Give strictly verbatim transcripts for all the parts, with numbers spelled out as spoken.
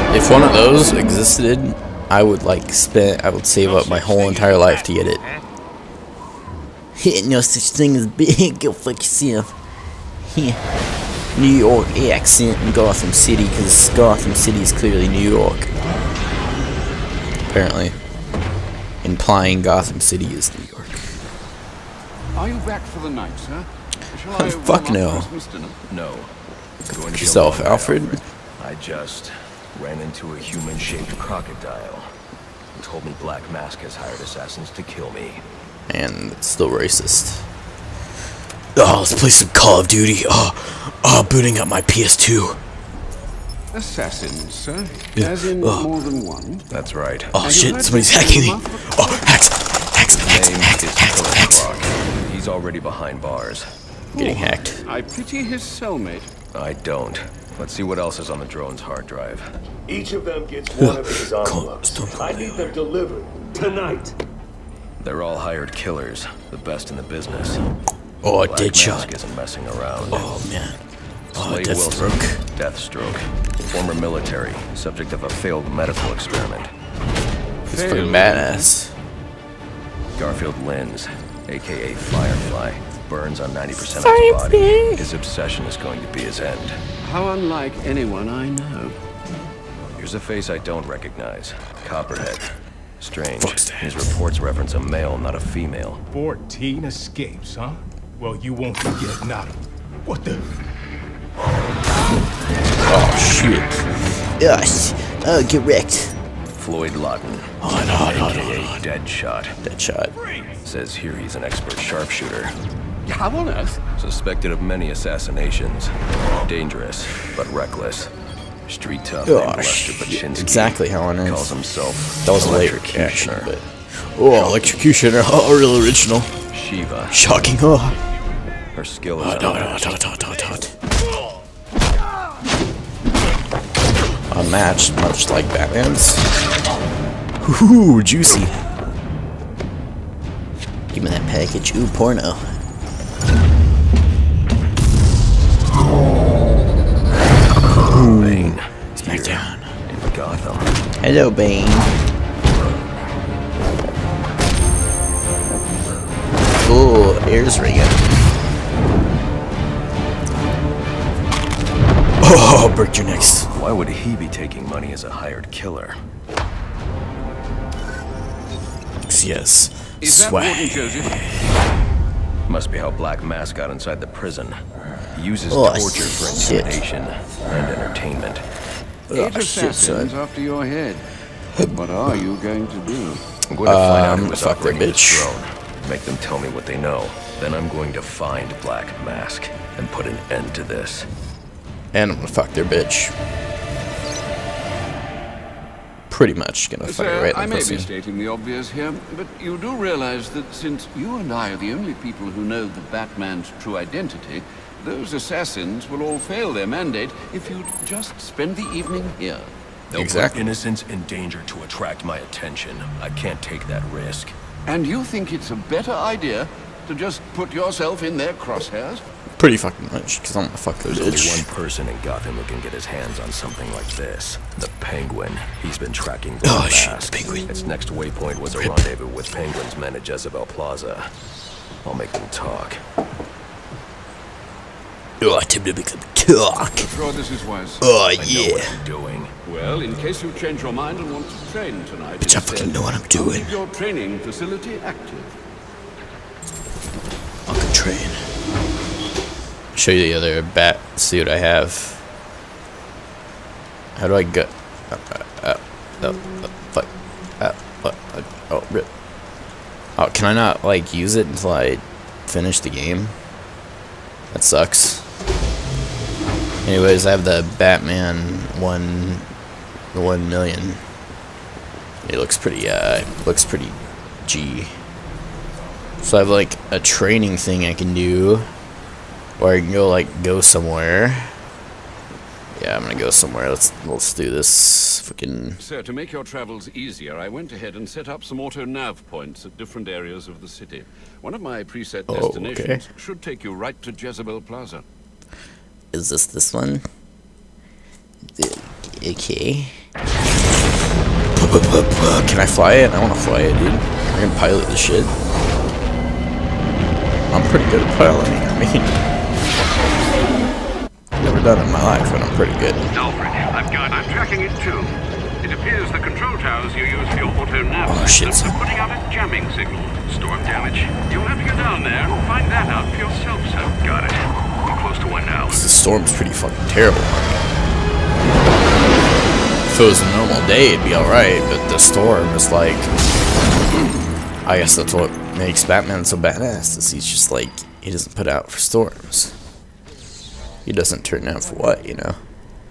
If one of those existed, I would like spend. I would save up my whole entire life to get it. No such thing as big. Go fuck yourself. New York accent in Gotham City, because Gotham City is clearly New York. Apparently, implying Gotham City is New York. Are you back for the night, sir? Shall I Fuck no. No. Go fuck yourself, Alfred. Alfred. I just ran into a human-shaped crocodile. He told me Black Mask has hired assassins to kill me. And it's still racist. Oh, let's play some Call of Duty. Oh, oh, booting up my P S two. Assassins, sir? Yeah. As in Oh. more than one? That's right. Oh And shit, you somebody's heard hacking me. the name Oh, hacks, hacks, hacks, Name hacks, is hacks, Killer hacks. Croc. He's already behind bars. Getting hacked. I pity his cellmate. I don't. Let's see what else is on the drone's hard drive. Each of them gets one of these Come on, envelopes. don't go I need them delivered tonight. They're all hired killers, the best in the business. Oh, Black dead shot. Mask isn't messing around. Oh man. Oh, Slade Deathstroke. Wilson, Deathstroke. Former military, subject of a failed medical experiment. He's pretty badass. Garfield Linz, aka Firefly, burns on ninety percent of his body. His obsession is going to be his end. How unlike anyone I know. Here's a face I don't recognize. Copperhead. Strange. Fuck's that? His reports reference a male, not a female. Fourteen escapes, huh? Well, you won't forget Nada. What the? Oh shit. Yes. Oh, get wrecked. Floyd Lawton, Oh no, no, no, aka no, no. Deadshot. Dead shot. Says here he's an expert sharpshooter. How on earth? Suspected of many assassinations. Dangerous, but reckless. Street tough Oh, named Lester shit. Baczynski. Exactly how it is. Calls himself That was a late reaction, Electrocutioner. but oh, electrocutioner. Oh, real original. Shiva. Shocking. Oh. Her skill is Oh, no, no, unmatched. no, no, no, no. Unmatched, much like Batman's. Ooh, juicy. Give me that package. Ooh, porno. Bane. Smack down. In Gotham. Hello, Bane. Ooh, ears ringing. Oh, break your necks. Why would he be taking money as a hired killer? Yes. Is that Warden Swag. Joseph? Must be how Black Mask got inside the prison. He uses Oh, torture for shit. intimidation and entertainment. Oh, Eight shit, assassins son. after your head. What are you going to do? I'm going to find out Um, who is fuck that operating this bitch. drone. Make them tell me what they know. Then I'm going to find Black Mask and put an end to this. And I'm gonna fuck their bitch. Pretty much gonna fuck her Sir, right I in the may pussy. be stating the obvious here, but you do realize that since you and I are the only people who know the Batman's true identity, those assassins will all fail their mandate if you'd just spend the evening here. They'll Exactly. put innocents in danger to attract my attention. I can't take that risk. And you think it's a better idea to just put yourself in their crosshairs? Pretty fucking much, because I'm gonna fuck their There's only bitch. one person in Gotham who can get his hands on something like this. The Penguin. He's been tracking Black Oh, shit, Mask. the Penguin. Its next waypoint was a rendezvous with Penguin's men at Jezebel Plaza. I'll make them talk. Oh, I tip to make them talk. I'm sure this is wise. Oh, I know yeah. what I'm doing. Well, in case you change your mind and want to train tonight, Bitch, I instead, fucking know what I'm I'll doing. keep your training facility active. I'll go train. Show you the other bat suit I have. How do I go? Uh, uh, uh, uh, uh, fuck. Uh, uh, uh, oh, rip. Oh, can I not, like, use it until I finish the game? That sucks. Anyways, I have the Batman one, the one million. It looks pretty, uh, looks pretty G. So I have, like, a training thing I can do. Or I can go, like, go somewhere. Yeah, I'm gonna go somewhere. Let's let's do this. Fucking. Sir, to make your travels easier, I went ahead and set up some auto-nav points at different areas of the city. One of my preset Oh, destinations okay. should take you right to Jezebel Plaza. Is this this one? The- Okay. Can I fly it? I want to fly it, dude. I can pilot the shit. I'm pretty good at piloting. I mean, never done it in my life, but I'm pretty good. Alfred, I've got. I'm tracking it too. It appears the control towers you use for your auto nav Oh, shit. systems are putting out a jamming signal. Storm damage. You'll have to go down there and find that out for yourself, sir. Got it. I'm close to one now. The storm's pretty fucking terrible. If it was a normal day, it'd be alright, but the storm is like... I guess that's what makes Batman so badass, is he's just like, he doesn't put out for storms. He doesn't turn out for what, you know?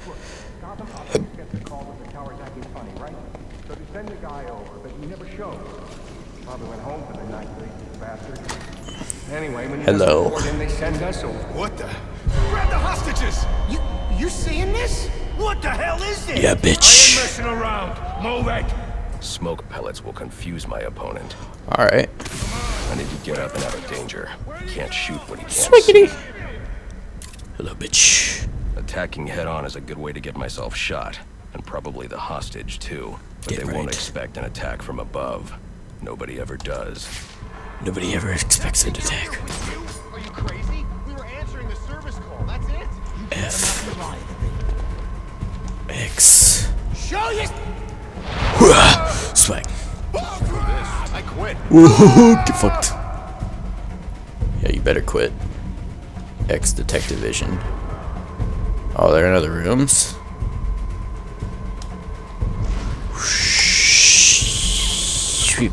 Hello. What the? Grab the hostages! You you seeing this? What the hell is this? Yeah, I ain't bitch. messing around. Move it. Smoke pellets will confuse my opponent. Alright. I need to get up and out of danger. Can't shoot what he can't Swiggity. see. Hello, bitch. Attacking head-on is a good way to get myself shot. And probably the hostage, too. But Get they right. won't expect an attack from above. Nobody ever does. Nobody ever expects an attack. Are you crazy? We were answering the service call. That's it. F. X. Show you. Swag. I quit. Woohoo! Get fucked. Yeah, you better quit. X detective vision. Oh, they're in other rooms? Sweep.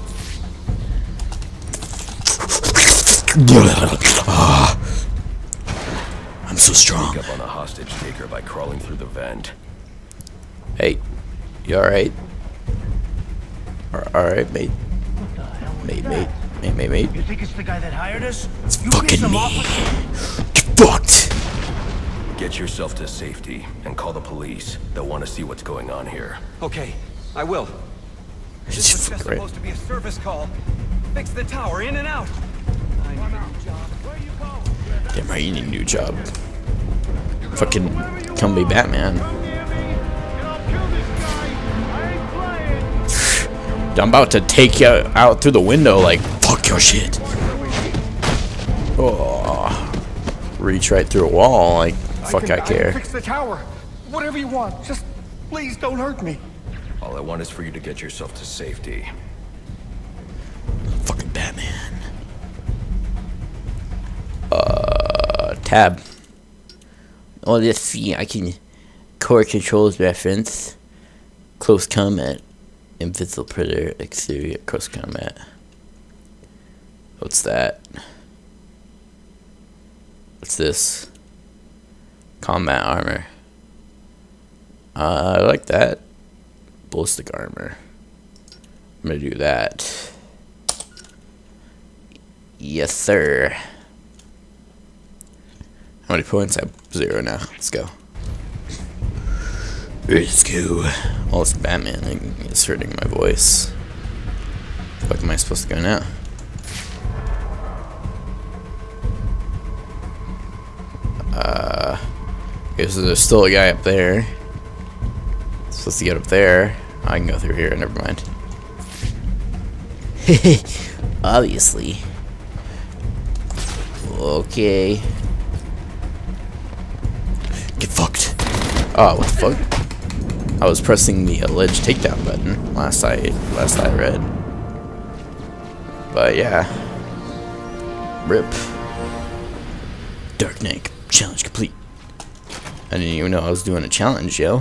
I'm so strong. Pick up on a hostage taker by crawling through the vent. Hey, you alright? Alright, mate. Mate, mate. Mate, mate, mate. You think it's the guy that hired us? It's You fucking piss him me. off. Get fucked! Get yourself to safety and call the police. They'll want to see what's going on here. Okay, I will. This It's was just fucking right. supposed to be a service call. Fix the tower, in and out. I need a new job. Where you going? Damn right, you need a new job. Fucking come be Batman. I'm about to take you out through the window like, fuck your shit. Oh, reach right through a wall like, fuck I care. Fix the tower. Whatever you want. Just please don't hurt me. All I want is for you to get yourself to safety. Fucking Batman. Uh, tab. Oh, let's see. I can core controls reference. Close combat. Invisible predator. Exterior. Close combat. What's that? What's this? Combat armor. Uh, I like that. Ballistic armor. I'm gonna do that. Yes, sir. How many points? I have zero now. Let's go. Let's go. Oh, it's Batman. It's hurting my voice. What am I supposed to go now? Uh, okay, so there's still a guy up there. Supposed to get up there. I can go through here. Never mind. Obviously. Okay. Get fucked. Oh, what the fuck? I was pressing the alleged takedown button last I last I read. But yeah. Rip. Dark Knight challenge complete. I didn't even know I was doing a challenge, yo.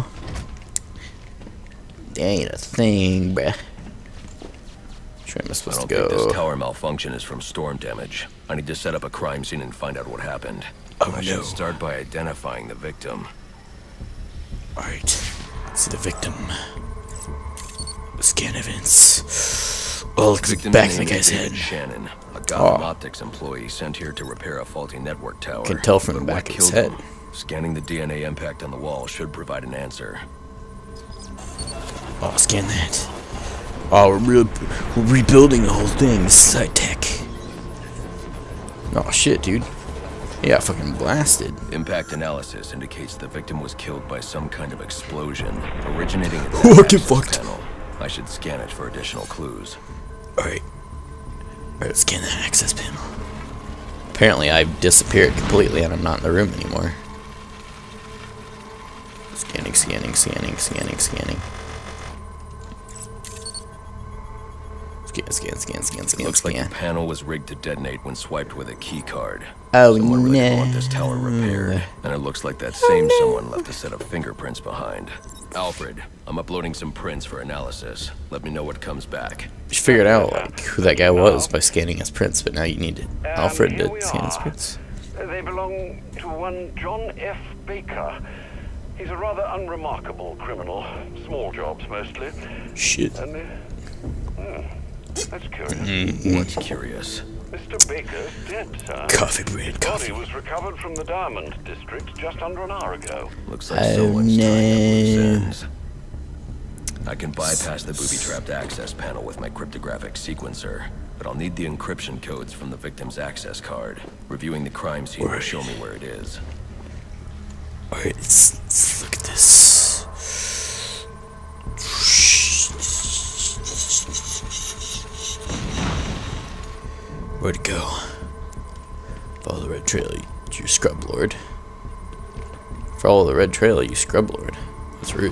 That ain't a thing, bruh. Which way am I I supposed don't to think go? this tower malfunction is from storm damage. I need to set up a crime scene and find out what happened. Oh, I no. should start by identifying the victim. Alright. See the victim. Scan evidence. Oh, look at the Victim's back of name the guy's is David head. Shannon, a Gotham Oh. Optics employee sent here to repair a faulty network tower. Can tell from But the what back of his killed head. him? Scanning the D N A impact on the wall should provide an answer. Oh, scan that. Oh, we're, re we're rebuilding the whole thing. This is high tech. Oh shit, dude. He got fucking blasted. Impact analysis indicates the victim was killed by some kind of explosion originating at Oh, the get access fucked. panel. I should scan it for additional clues. Alright. Alright, scan that access panel. Apparently I've disappeared completely and I'm not in the room anymore. Scanning, scanning, scanning, scanning, scanning. Scan, scan, scan, scan, scan, Looks scan. like the panel was rigged to detonate when swiped with a key card. Oh, Someone really no. want this tower repaired, and it looks like that same someone left a set of fingerprints behind. Alfred, I'm uploading some prints for analysis. Let me know what comes back. You figured out like who that guy was by scanning his prints, but now you need Alfred Um, here to we scan his are. prints. They belong to one John F. Baker. He's a rather unremarkable criminal. Small jobs, mostly. Shit. And, uh, hmm, that's curious. What's curious? Mister Baker's dead, sir. Coffee bread, His coffee. body was recovered from the Diamond District just under an hour ago. Looks like Oh, someone's tying up loose no. ends. I can bypass the booby-trapped access panel with my cryptographic sequencer, but I'll need the encryption codes from the victim's access card. Reviewing the crime scene will show me where it is. Alright, let's, let's look at this. Where'd it go? Follow the red trail, you scrub lord. Follow the red trail, you scrub lord. That's rude.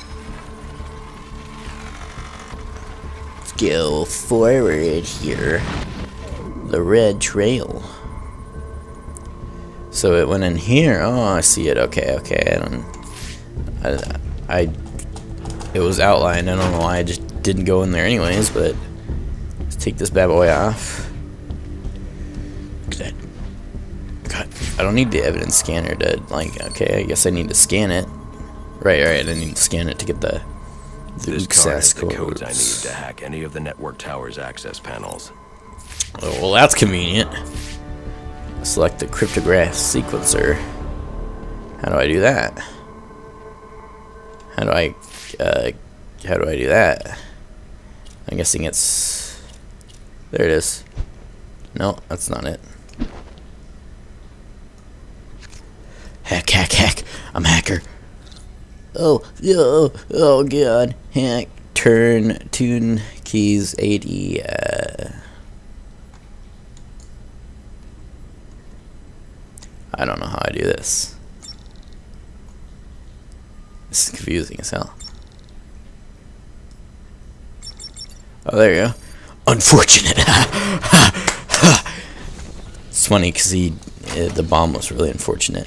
Let's go forward here. The red trail. So it went in here. Oh, I see it. Okay, okay. I don't. I, I. It was outlined. I don't know why I just didn't go in there anyways. But let's take this bad boy off. Look at that. God, I don't need the evidence scanner to like. Okay, I guess I need to scan it. Right, right. I need to scan it to get the. the This card has the codes. codes I need to hack any of the network tower's access panels. Oh, well, that's convenient. Select the cryptograph sequencer. How do I do that? How do I, uh, how do I do that? I'm guessing it's, there it is. No, that's not it. Hack, hack, hack. I'm a hacker. Oh, oh, oh god. Hack, turn, tune, keys, eighty, uh... I don't know how I do this. This is confusing as hell. Oh, there you go. Unfortunate. It's funny because he, uh, the bomb was really unfortunate.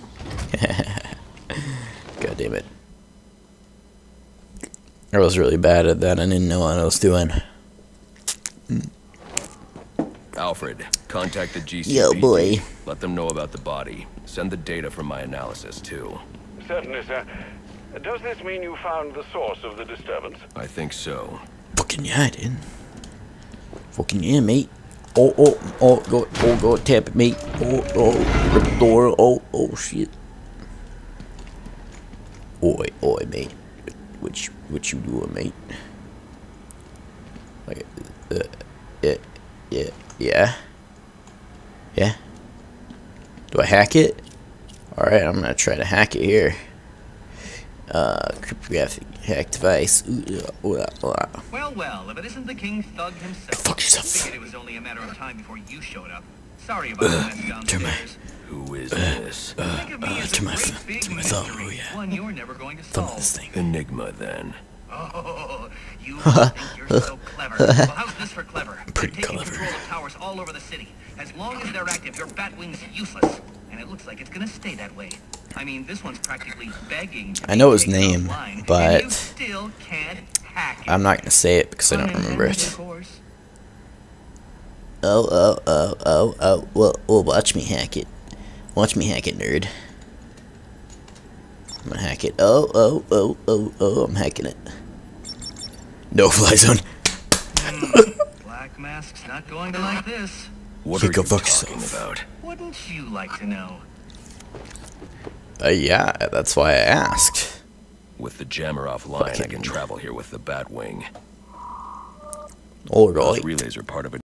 God damn it. I was really bad at that. I didn't know what I was doing. Alfred, contact the G C P. Yo, boy. Let them know about the body. Send the data from my analysis, too. Certainly, sir. Does this mean you found the source of the disturbance? I think so. Fucking yeah, I did. Fucking yeah, mate. Oh, oh, oh, go, oh, go, tap it, mate. Oh, oh, rip the door. Oh, oh, shit. Oi, oi, mate. What you, what you doing, mate? Like, uh, yeah, yeah, yeah, yeah. Do I hack it? All right, I'm gonna try to hack it here. Uh, cryptographic hack device. Ooh, uh, uh, uh. Well, well, if it isn't the King Thug himself. Fuck yourself. Figured it was only a matter of time before you showed up. Sorry about the mess downstairs. Who is this? Think of me Uh, as to a my great th- big to my thumb, mystery, oh, yeah. one you're never going to Thumb solve. this thing. Enigma, then. Oh, you think you're so clever. Well, how's this for clever? Pretty They're taking clever. control of towers all over the city. As long as they're active, your Batwing's useless. And it looks like it's gonna stay that way. I mean, this one's practically begging to I know be his taken name, offline, and but you still can't hack it. I'm not gonna say it because I don't remember Unintended, of it. course. Oh, oh, oh, oh, oh. Well, well, watch me hack it. Watch me hack it, nerd. I'm gonna hack it. Oh, oh, oh, oh, oh. I'm hacking it. No fly zone. Black Mask's not going to like this. What You are go you fuck talking yourself. about? Wouldn't you like to know? Uh, yeah, that's why I asked. With the jammer offline, I Fucking- can travel here with the Batwing. All Those right. relays are part of a